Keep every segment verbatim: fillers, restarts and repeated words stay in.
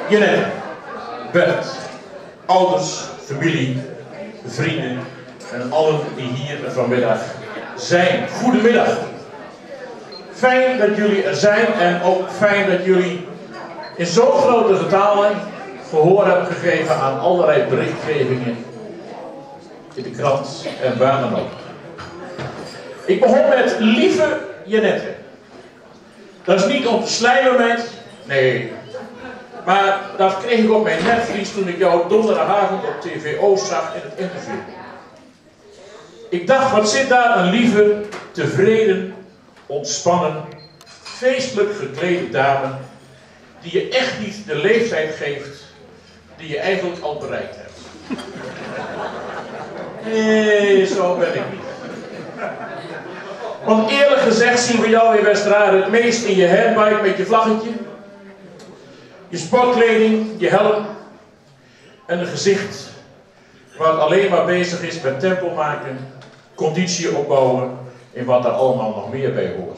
Jeannette, Bert, ouders, familie, vrienden en allen die hier vanmiddag zijn. Goedemiddag. Fijn dat jullie er zijn en ook fijn dat jullie in zo'n grote getalen gehoor hebben gegeven aan allerlei berichtgevingen in de krant en waar dan ook. Ik begon met lieve Jeannette. Dat is niet om te slijmen met, nee. Maar dat kreeg ik op mijn netvlies toen ik jou donderdagavond op T V O zag in het interview. Ik dacht, wat zit daar een lieve, tevreden, ontspannen, feestelijk geklede dame die je echt niet de leeftijd geeft die je eigenlijk al bereikt hebt. Nee, zo ben ik niet. Want eerlijk gezegd zien we jou in Westeraaden het meest in je handbike met je vlaggetje, je sportkleding, je helm en een gezicht wat alleen maar bezig is met tempo maken, conditie opbouwen en wat daar allemaal nog meer bij hoort.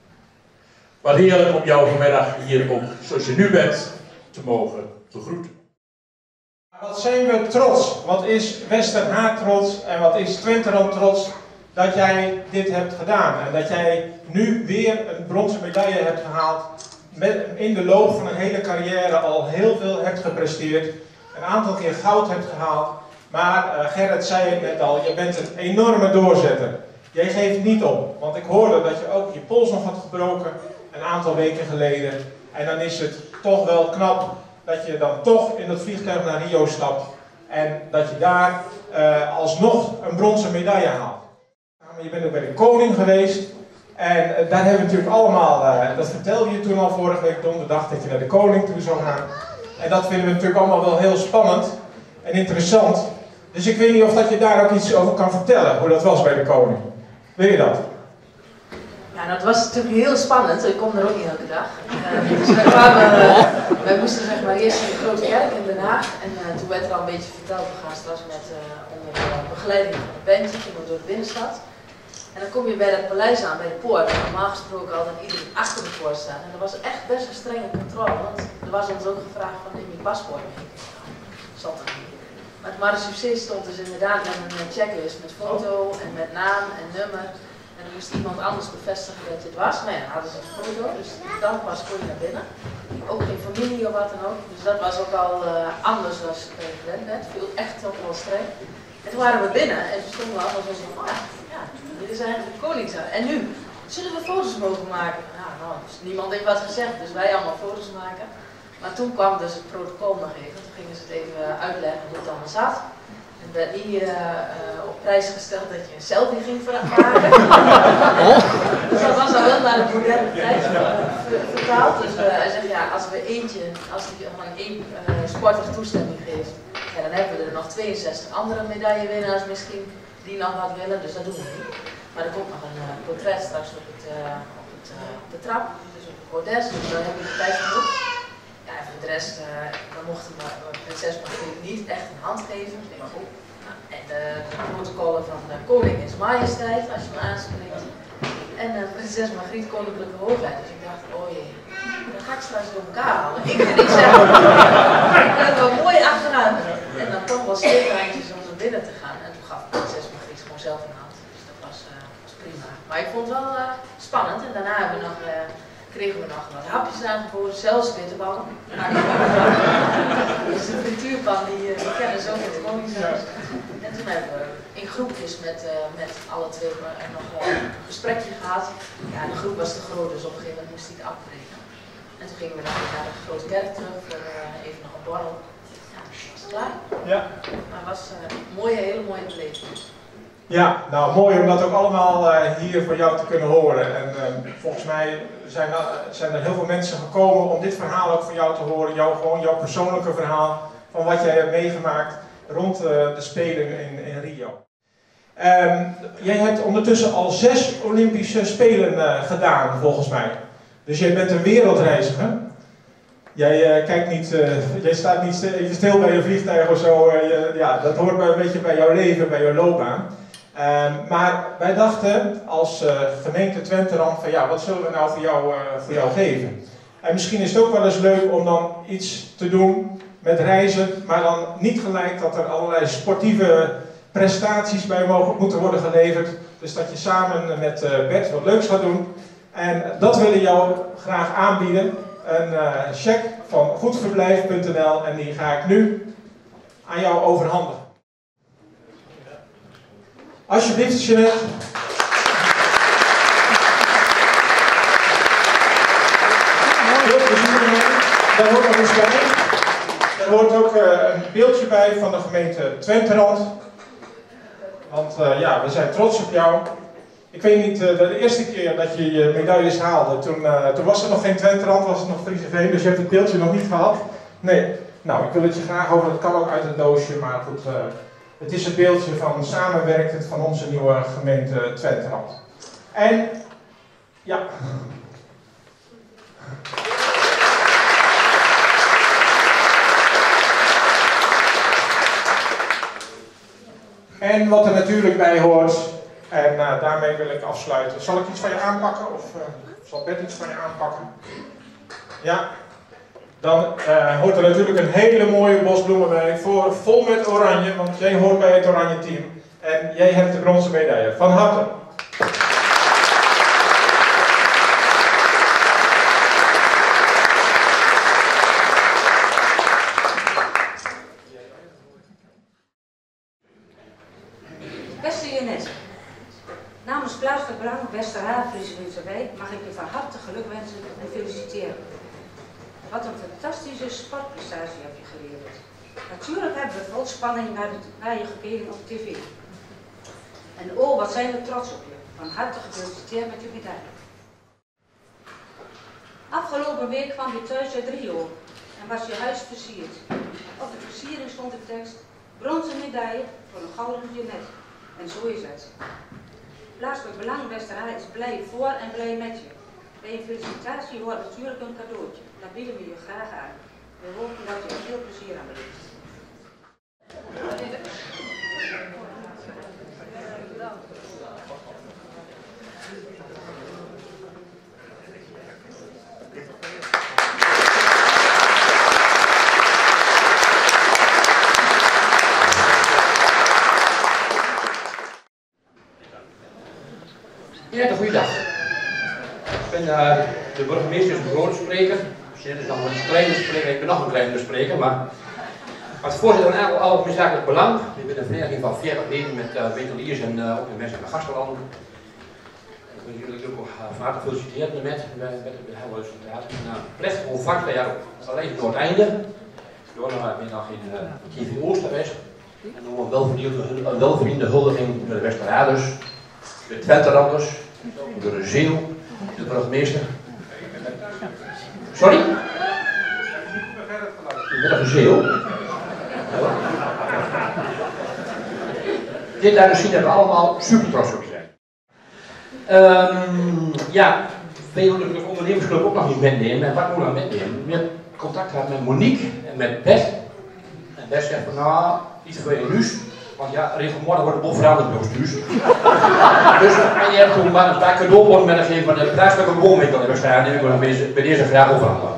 Wat heerlijk om jou vanmiddag hier ook, zoals je nu bent, te mogen begroeten. Wat zijn we trots, wat is Westerhaar trots en wat is Twenteland trots dat jij dit hebt gedaan. En dat jij nu weer een bronzen medaille hebt gehaald, met, in de loop van een hele carrière al heel veel hebt gepresteerd. Een aantal keer goud hebt gehaald. Maar uh, Gerrit zei het net al, je bent een enorme doorzetter. Jij geeft niet op, want ik hoorde dat je ook je pols nog had gebroken een aantal weken geleden. En dan is het toch wel knap dat je dan toch in dat vliegtuig naar Rio stapt en dat je daar uh, alsnog een bronzen medaille haalt. Je bent ook bij de koning geweest en uh, daar hebben we natuurlijk allemaal, uh, dat vertelde je toen al vorige week donderdag, dat je naar de koning toe zou gaan. En dat vinden we natuurlijk allemaal wel heel spannend en interessant. Dus ik weet niet of dat je daar ook iets over kan vertellen, hoe dat was bij de koning. Wil je dat? Ja, dat was natuurlijk heel spannend. Ik kom er ook niet elke dag. Uh, dus wij, kwamen, uh, wij moesten zeg maar eerst in de Grote Kerk in Den Haag. En uh, toen werd er al een beetje verteld, we gaan straks met uh, onder uh, begeleiding van een bandje door de binnenstad. En dan kom je bij dat paleis aan, bij de poort. En normaal gesproken altijd iedereen achter de poort staan. En dat was echt best een strenge controle. Want er was ons ook gevraagd van neem je paspoort mee. Zat er niet. Maar het marechaussee stond dus inderdaad met een checklist met foto en met naam en nummer. En dan moest iemand anders bevestigen dat je het was. Nou ja, dan hadden ze een foto, dus dan pas kon je naar binnen. Ook geen familie of wat dan ook. Dus dat was ook al uh, anders dan je gewend bent. Viel echt ook wel streng. En toen waren we binnen en toen stonden we allemaal zo van, oh ja, ja, dit is eigenlijk de koningshuis. En nu, zullen we foto's mogen maken? Nou, nou dus niemand heeft wat gezegd, dus wij allemaal foto's maken. Maar toen kwam dus het protocol nog even. Toen gingen ze het even uitleggen hoe het allemaal zat. En werd niet uh, uh, op prijs gesteld dat je een selfie ging maken. Dus dat was dan wel naar de moderne tijd uh, vertaald. Dus uh, hij zegt ja, als we eentje, als hij gewoon één uh, sporter toestemming geeft, ja, dan hebben we er nog tweeënzestig andere medaillewinnaars misschien die nog wat willen. Dus dat doen we niet. Maar er komt nog een uh, portret straks op, het, uh, op, het, uh, op de trap, dus op het bordes. Dus daar heb ik de tijd genoeg. Ja, en voor de rest, uh, we mochten maar, prinses Margriet niet echt een hand geven. Ik denk, oh, nou, en de, de protocollen van de koning is majesteit, als je me aanspreekt. En uh, prinses Margriet koninklijke hoogheid. Dus ik dacht, oh jee, dan ga ik straks door elkaar halen. Ik ga niet zeggen, ik ben er wel mooi achteraan. En dan toch wel steeklijntjes om zo binnen te gaan. En toen gaf prinses Margriet gewoon zelf een hand. Dus dat was, uh, was prima. Maar ik vond het wel uh, spannend. En daarna hebben we nog... Uh, kregen we nog wat hapjes aangeboden, zelfs bitterballen. Dus de frituurpan die, die kennen zo met de koningshuis. En toen hebben we in groepjes met, uh, met alle twee nog uh, een gesprekje gehad. Ja, de groep was te groot, dus op een gegeven moment moest ik afbreken. En toen gingen we nog naar de Grote Kerk terug voor uh, even nog een borrel. Ja, dat was klaar. Ja. Maar het was uh, een mooie, hele mooie beleving. Ja, nou mooi om dat ook allemaal uh, hier voor jou te kunnen horen. En uh, volgens mij zijn er, zijn er heel veel mensen gekomen om dit verhaal ook van jou te horen. Jou, gewoon jouw persoonlijke verhaal van wat jij hebt meegemaakt rond uh, de Spelen in, in Rio. Um, jij hebt ondertussen al zes Olympische Spelen uh, gedaan volgens mij. Dus jij bent een wereldreiziger. Jij, uh, kijkt niet, uh, jij staat niet even stil bij je vliegtuig of zo. Uh, je, ja, dat hoort bij, een beetje bij jouw leven, bij jouw loopbaan. Um, maar wij dachten als uh, gemeente Twenteland van ja, wat zullen we nou voor jou, uh, voor jou geven? En misschien is het ook wel eens leuk om dan iets te doen met reizen, maar dan niet gelijk dat er allerlei sportieve prestaties bij mogen, moeten worden geleverd. Dus dat je samen met uh, Bert wat leuks gaat doen. En dat willen we jou graag aanbieden. Een uh, cheque van goedverblijf punt n l en die ga ik nu aan jou overhandigen. Alsjeblieft, Jeanette. Veel plezier ermee. Daar hoort nog eens bij. Er hoort ook uh, een beeldje bij van de gemeente Twenterand. Want uh, ja, we zijn trots op jou. Ik weet niet, uh, de eerste keer dat je je medailles haalde, toen, uh, toen was er nog geen Twenterand, was het nog Frieseveen, dus je hebt het beeldje nog niet gehad. Nee, nou, ik wil het je graag over, het kan ook uit het doosje, maar goed, uh, het is het beeldje van samenwerkend van onze nieuwe gemeente Twenterand. En, ja... En wat er natuurlijk bij hoort, en uh, daarmee wil ik afsluiten. Zal ik iets van je aanpakken of uh, zal Bert iets van je aanpakken? Ja, dan uh, hoort er natuurlijk een hele mooie bos bloemen bij, voor, vol met oranje, want jij hoort bij het oranje team. En jij hebt de bronzen medaille. Van harte. Beste Jeanette, namens Plaatselijk Westerhaven Friesewinterwijk mag ik je van harte gelukwensen en feliciteren. Wat een fantastische sportprestatie heb je geleverd. Natuurlijk hebben we vol spanning naar, de, naar je gekeken op tv. En oh, wat zijn we trots op je. Van harte gefeliciteerd met je medaille. Afgelopen week kwam je thuis uit Rio en was je huis versierd. Op de versiering stond de tekst: bronzen medaille voor een gouden Jeanette. En zo is het. Plaatselijk Belang Westerhaven is blij voor en blij met je. Bij een felicitatie hoort natuurlijk een cadeautje. Dat bieden we je graag aan. We hopen dat je er veel plezier aan beleeft. Ja, goeiedag. Ik ben uh, de burgemeester, is een grote spreker. Dit is nog een kleine spreker, ik ben nog een kleine spreker, maar als voorzitter van al Algemeen Belang, ik ben een vereniging van veertig leden met uh, winkeliers en uh, ook de mensen in de gastenlanden. Ik wil jullie ook uh, van harte feliciteren met, met, met, met het hele resultaat. Nou, plechtig ontvangst bij jou alleen door het einde. Door naar ben nog in uh, T V Oost geweest. En nog een welverdiende, een welverdiende huldiging door de Westeraders, de Twenteranders, door de Zeeuw, de burgemeester. Sorry? Met een Zeeuw. Dit laten zien dat we allemaal super trots op zijn. Um, ja, we willen de ondernemersclub ook nog niet metnemen. En wat moeten we nou metnemen? We hebben contact gehad met Monique en met Bert. En Bert zegt van nou, iets voor je nieuws. Want ja, regelmatig wordt de boel veranderd door stuurs. Dus en je hebt toen maar een paar cadeaubonnen met een gegeven van de plaatselijke boomwinkel hebben staan. En ik wil bij, bij deze graag overhandigen.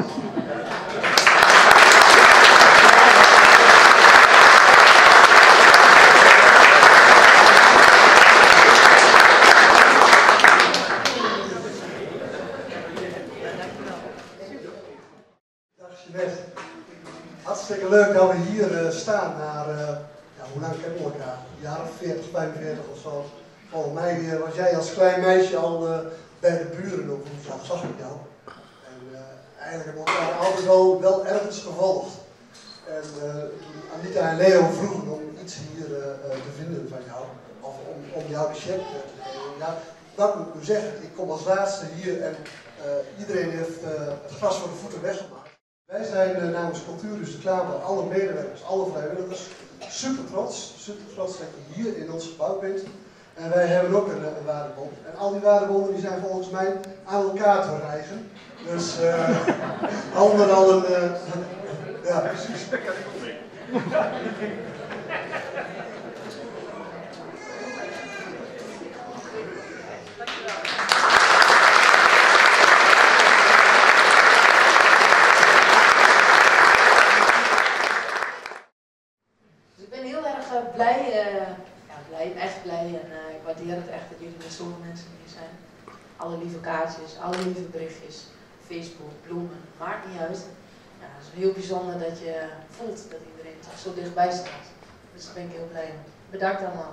Dag Jeanette. Hartstikke leuk dat we hier uh, staan naar, uh, ja, hoe lang kennen we elkaar? Een jaar of veertig, vijfenveertig of zo. Volgens mij uh, was jij als klein meisje al uh, bij de buren op woensdag, zag ik jou. En uh, eigenlijk hebben we elkaar altijd wel, wel ergens gevolgd. En uh, toen Anita en Leo vroegen om iets hier uh, uh, te vinden van jou, of om, om jou de check te geven. Ja, dat moet ik nu zeggen, ik kom als laatste hier en uh, iedereen heeft uh, het gras voor de voeten weggemaakt. Wij zijn uh, namens Cultuurhuis de Klaver, alle medewerkers, alle vrijwilligers, super trots, super trots dat je hier in ons gebouw bent. En wij hebben ook een, een waardebon. En al die waardebonnen die zijn volgens mij aan elkaar te rijgen. Dus uh, handen al een... Uh, ja, precies. blij, uh, ja, blij, echt blij en uh, ik waardeer het echt dat jullie met zoveel mensen hier zijn. Alle lieve kaartjes, alle lieve berichtjes, Facebook, bloemen, maakt niet uit. Ja, het is heel bijzonder dat je voelt dat iedereen toch zo dichtbij staat. Dus daar ben ik heel blij mee. Bedankt allemaal.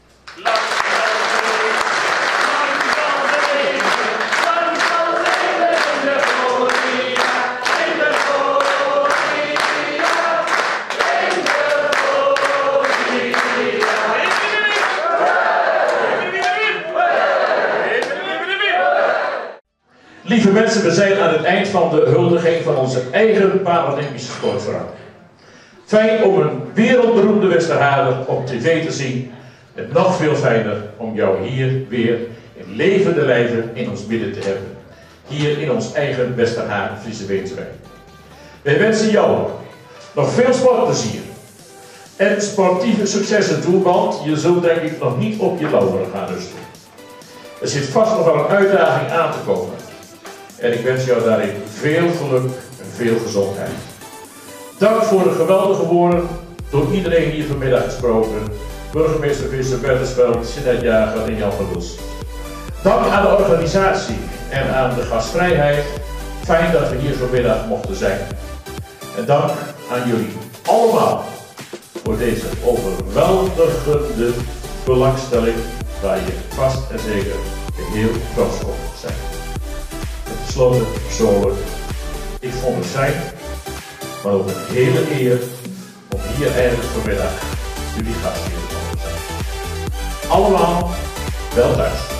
Lieve mensen, we zijn aan het eind van de huldiging van onze eigen Paralympische sportvrouw. Fijn om een wereldberoemde Westerhaarder op tv te zien. En nog veel fijner om jou hier weer in levende lijven in ons midden te hebben. Hier in ons eigen Westerhaar Friese Weenswijk. Wij wensen jou nog veel sportplezier. En sportieve successen toe, want je zult denk ik nog niet op je lauweren gaan rusten. Er zit vast nog wel een uitdaging aan te komen. En ik wens jou daarin veel geluk en veel gezondheid. Dank voor de geweldige woorden, door iedereen hier vanmiddag gesproken. Burgemeester Visser, Bertelsveld, Jeanette Jager en Jan van Bos. Dank aan de organisatie en aan de gastvrijheid. Fijn dat we hier vanmiddag mochten zijn. En dank aan jullie allemaal voor deze overweldigende belangstelling waar je vast en zeker heel trots op zijn. Ten slotte persoonlijk, ik vond het fijn, maar ook een hele eer om hier eigenlijk vanmiddag jullie gastheer te mogen zijn. Allemaal wel thuis.